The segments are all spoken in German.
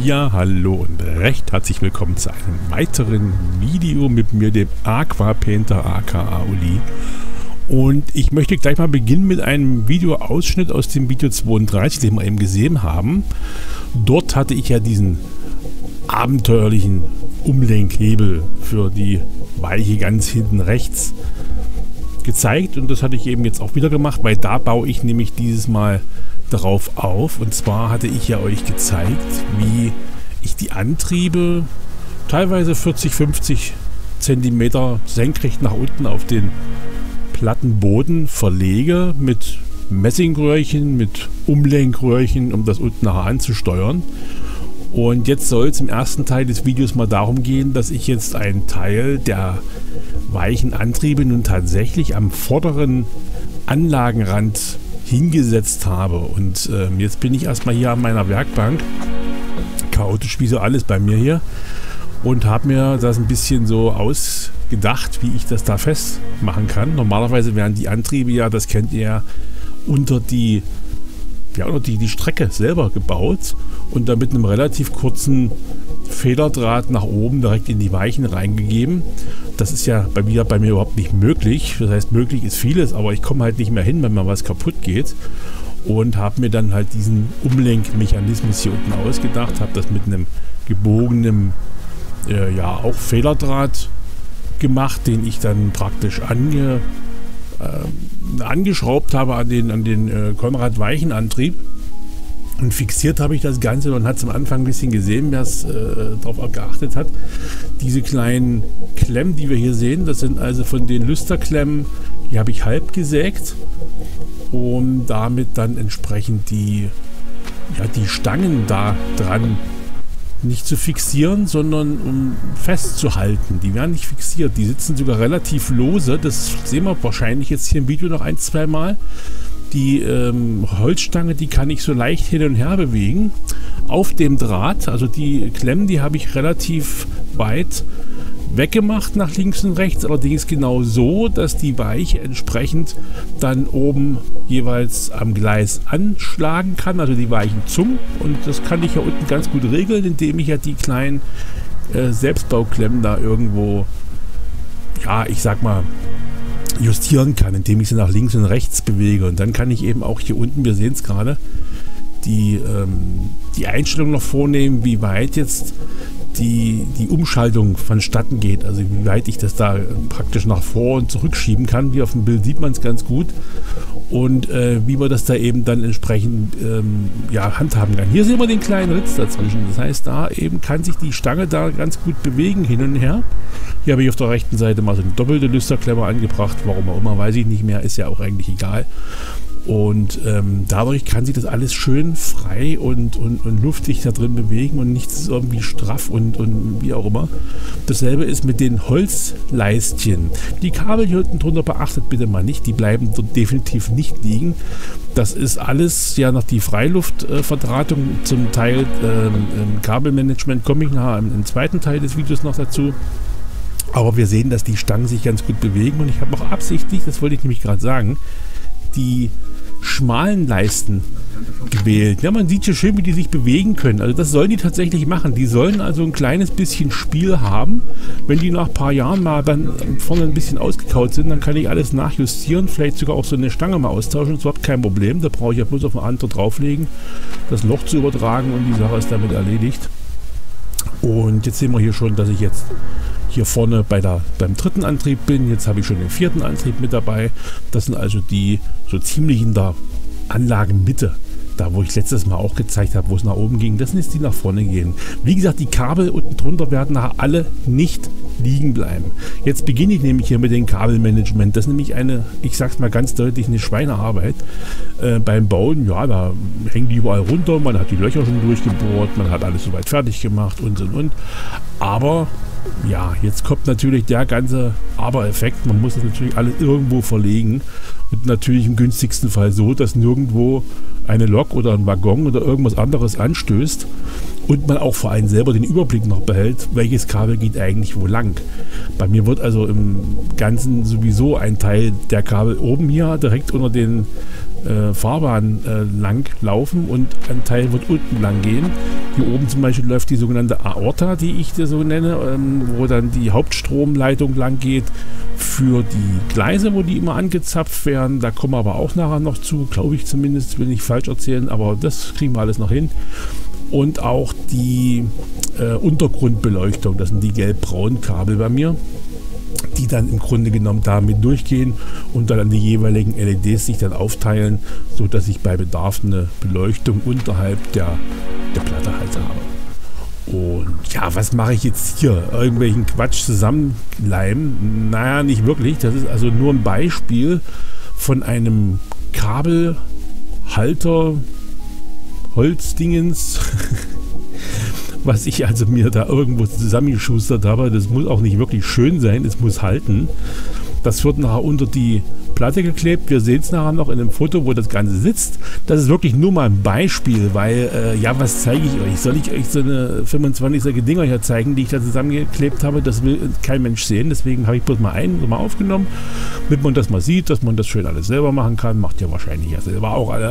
Ja, hallo und recht herzlich willkommen zu einem weiteren Video mit mir, dem Aquapainter aka Uli. Und ich möchte gleich mal beginnen mit einem Videoausschnitt aus dem Video 32, den wir eben gesehen haben. Dort hatte ich ja diesen abenteuerlichen Umlenkhebel für die Weiche ganz hinten rechts gezeigt. Und das hatte ich eben jetzt auch wieder gemacht, weil da baue ich nämlich dieses Mal darauf auf. Und zwar hatte ich ja euch gezeigt, wie ich die Antriebe teilweise 40-50 cm senkrecht nach unten auf den platten Boden verlege mit Messingröhrchen, mit Umlenkröhrchen, um das unten nachher anzusteuern. Und jetzt soll es im ersten Teil des Videos mal darum gehen, dass ich jetzt einen Teil der weichen Antriebe nun tatsächlich am vorderen Anlagenrand hingesetzt habe. Und jetzt bin ich erstmal hier an meiner Werkbank, chaotisch wie so alles bei mir hier, und habe mir das ein bisschen so ausgedacht, wie ich das da festmachen kann. Normalerweise werden die Antriebe ja, das kennt ihr, unter die Strecke selber gebaut und dann mit einem relativ kurzen Federdraht nach oben direkt in die Weichen reingegeben. Das ist ja bei mir überhaupt nicht möglich. Das heißt, möglich ist vieles, aber ich komme halt nicht mehr hin, wenn mal was kaputt geht. Und habe mir dann halt diesen Umlenkmechanismus hier unten ausgedacht, habe das mit einem gebogenen, auch Federdraht gemacht, den ich dann praktisch angeschraubt habe an den Konrad Weichenantrieb. Und fixiert habe ich das Ganze, man hat es am Anfang ein bisschen gesehen, wer es darauf geachtet hat. Diese kleinen Klemmen, die wir hier sehen, das sind also von den Lüsterklemmen, die habe ich halb gesägt, um damit dann entsprechend die Stangen da dran nicht zu fixieren, sondern um festzuhalten. Die werden nicht fixiert, die sitzen sogar relativ lose, das sehen wir wahrscheinlich jetzt hier im Video noch ein-, zweimal. Die Holzstange, die kann ich so leicht hin und her bewegen auf dem Draht. Also die Klemmen, die habe ich relativ weit weggemacht nach links und rechts. Allerdings genau so, dass die Weiche entsprechend dann oben jeweils am Gleis anschlagen kann. Also die Weichenzungen. Und das kann ich ja unten ganz gut regeln, indem ich ja die kleinen Selbstbauklemmen da irgendwo, ich sag mal, justieren kann, indem ich sie nach links und rechts bewege. Und dann kann ich eben auch hier unten, wir sehen es gerade, die Einstellung noch vornehmen, wie weit jetzt die Umschaltung vonstatten geht. Also wie weit ich das da praktisch nach vor und zurückschieben kann. Wie auf dem Bild sieht man es ganz gut. Und wie man das da eben dann entsprechend handhaben kann. Hier sehen wir den kleinen Ritz dazwischen. Das heißt, da eben kann sich die Stange da ganz gut bewegen, hin und her. Hier habe ich auf der rechten Seite mal so eine doppelte Lüsterklemmer angebracht. Warum auch immer, weiß ich nicht mehr. Ist ja auch eigentlich egal. Und dadurch kann sich das alles schön frei und luftig da drin bewegen und nichts irgendwie straff und wie auch immer. Dasselbe ist mit den Holzleistchen. Die Kabel hier unten drunter beachtet bitte mal nicht, die bleiben dort definitiv nicht liegen. Das ist alles ja noch die Freiluftverdrahtung, zum Teil Kabelmanagement, komme ich nachher im zweiten Teil des Videos noch dazu. Aber wir sehen, dass die Stangen sich ganz gut bewegen und ich habe auch absichtlich, das wollte ich nämlich gerade sagen, die schmalen Leisten gewählt. Ja, man sieht hier schön, wie die sich bewegen können. Also das sollen die tatsächlich machen. Die sollen also ein kleines bisschen Spiel haben. Wenn die nach ein paar Jahren mal dann vorne ein bisschen ausgekaut sind, dann kann ich alles nachjustieren. Vielleicht sogar auch so eine Stange mal austauschen. Das ist überhaupt kein Problem. Da brauche ich ja bloß auf eine andere drauflegen, das Loch zu übertragen und die Sache ist damit erledigt. Und jetzt sehen wir hier schon, dass ich jetzt hier vorne beim dritten Antrieb bin. Jetzt habe ich schon den vierten Antrieb mit dabei. Das sind also die so ziemlich in der Anlagenmitte. Da, wo ich letztes Mal auch gezeigt habe, wo es nach oben ging. Das sind jetzt die nach vorne gehen. Wie gesagt, die Kabel unten drunter werden nachher alle nicht liegen bleiben. Jetzt beginne ich nämlich hier mit dem Kabelmanagement. Das ist nämlich ich sag's mal ganz deutlich, eine Schweinearbeit. Beim Bauen, da hängen die überall runter. Man hat die Löcher schon durchgebohrt. Man hat alles soweit fertig gemacht und. Aber jetzt kommt natürlich der ganze Aber-Effekt. Man muss das natürlich alles irgendwo verlegen. Und natürlich im günstigsten Fall so, dass nirgendwo eine Lok oder ein Waggon oder irgendwas anderes anstößt und man auch vor allem selber den Überblick noch behält, welches Kabel geht eigentlich wo lang. Bei mir wird also im Ganzen sowieso ein Teil der Kabel oben hier direkt unter den Fahrbahn lang laufen und ein Teil wird unten lang gehen. Hier oben zum Beispiel läuft die sogenannte Aorta, die ich so nenne, wo dann die Hauptstromleitung lang geht für die Gleise, wo die immer angezapft werden. Da kommen wir aber auch nachher noch zu, glaube ich zumindest, will ich falsch erzählen, aber das kriegen wir alles noch hin. Und auch die Untergrundbeleuchtung, das sind die gelb-braunen Kabel bei mir, die dann im Grunde genommen damit durchgehen und dann an die jeweiligen LEDs sich dann aufteilen, sodass ich bei Bedarf eine Beleuchtung unterhalb der Platte halt habe. Und ja, was mache ich jetzt hier? Irgendwelchen Quatsch zusammenleimen? Naja, nicht wirklich. Das ist also nur ein Beispiel von einem Kabelhalter Holzdingens, was ich also mir da irgendwo zusammengeschustert habe. Das muss auch nicht wirklich schön sein, es muss halten. Das wird nachher unter die Platte geklebt. Wir sehen es nachher noch in dem Foto, wo das Ganze sitzt. Das ist wirklich nur mal ein Beispiel, weil, ja, was zeige ich euch? Soll ich euch so eine 25 solche Dinger hier zeigen, die ich da zusammengeklebt habe? Das will kein Mensch sehen, deswegen habe ich bloß mal einen mal aufgenommen, damit man das mal sieht, dass man das schön alles selber machen kann. Macht ja wahrscheinlich ja selber auch alle.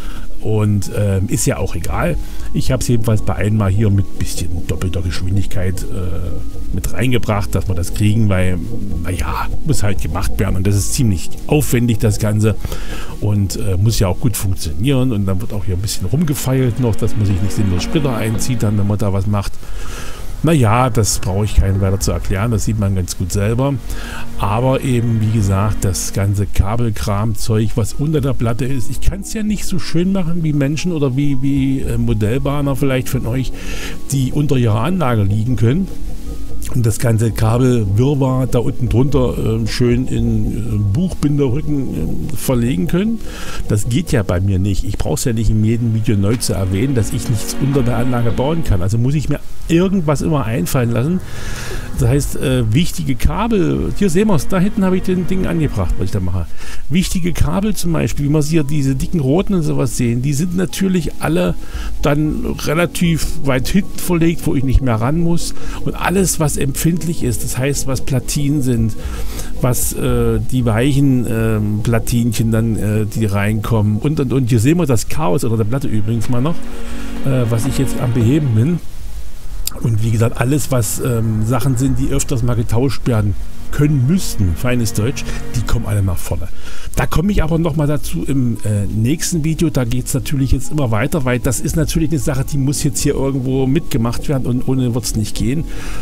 Und ist ja auch egal. Ich habe es jedenfalls bei einem mal hier mit ein bisschen doppelter Geschwindigkeit mit reingebracht, dass wir das kriegen, weil, naja, muss halt gemacht werden und das ist ziemlich aufwendig, das Ganze, und muss ja auch gut funktionieren, und dann wird auch hier ein bisschen rumgefeilt noch, dass man sich nicht sinnlos Splitter einzieht, dann, wenn man da was macht. Naja, das brauche ich keinen weiter zu erklären, das sieht man ganz gut selber. Aber eben, wie gesagt, das ganze Kabelkram-Zeug, was unter der Platte ist, ich kann es ja nicht so schön machen wie Menschen oder wie Modellbahner vielleicht von euch, die unter ihrer Anlage liegen können und das ganze Kabelwirrwarr da unten drunter schön in Buchbinderrücken verlegen können. Das geht ja bei mir nicht. Ich brauche es ja nicht in jedem Video neu zu erwähnen, dass ich nichts unter der Anlage bauen kann. Also muss ich mir irgendwas immer einfallen lassen. Das heißt, wichtige Kabel, hier sehen wir es, da hinten habe ich den Ding angebracht, was ich da mache. Wichtige Kabel zum Beispiel, wie wir hier diese dicken roten und sowas sehen, die sind natürlich alle dann relativ weit hinten verlegt, wo ich nicht mehr ran muss. Und alles, was empfindlich ist, das heißt, was Platinen sind, was die weichen Platinchen dann, die reinkommen und. Hier sehen wir das Chaos unter der Platte übrigens mal noch, was ich jetzt am Beheben bin. Und wie gesagt, alles, was Sachen sind, die öfters mal getauscht werden können müssten, feines Deutsch, die kommen alle nach vorne. Da komme ich aber nochmal dazu im nächsten Video. Da geht es natürlich jetzt immer weiter, weil das ist natürlich eine Sache, die muss jetzt hier irgendwo mitgemacht werden und ohne wird es nicht gehen.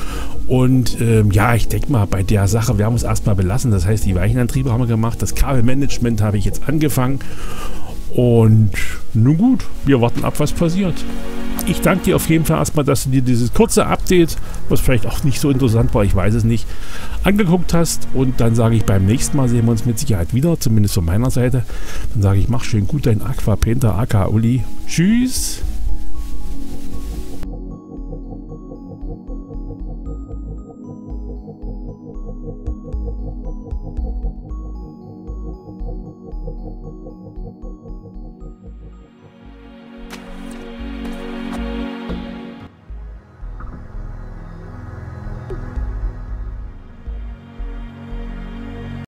Und ja, ich denke mal, bei der Sache werden wir es erstmal belassen. Das heißt, die Weichenantriebe haben wir gemacht, das Kabelmanagement habe ich jetzt angefangen. Und nun gut, wir warten ab, was passiert. Ich danke dir auf jeden Fall erstmal, dass du dir dieses kurze Update, was vielleicht auch nicht so interessant war, ich weiß es nicht, angeguckt hast. Und dann sage ich, beim nächsten Mal sehen wir uns mit Sicherheit wieder, zumindest von meiner Seite. Dann sage ich, mach schön gut dein Aqua Painter, aka Uli. Tschüss.